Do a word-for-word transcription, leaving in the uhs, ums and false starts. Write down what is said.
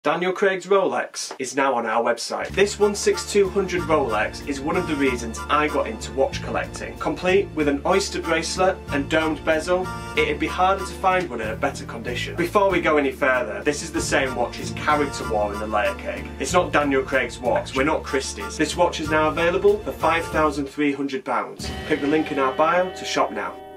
Daniel Craig's Rolex is now on our website. This one sixty-two hundred Rolex is one of the reasons I got into watch collecting. Complete with an oyster bracelet and domed bezel, it'd be harder to find one in a better condition. Before we go any further, this is the same watch his character wore in the layer cake. It's not Daniel Craig's watch, we're not Christie's. This watch is now available for five thousand three hundred pounds. Click the link in our bio to shop now.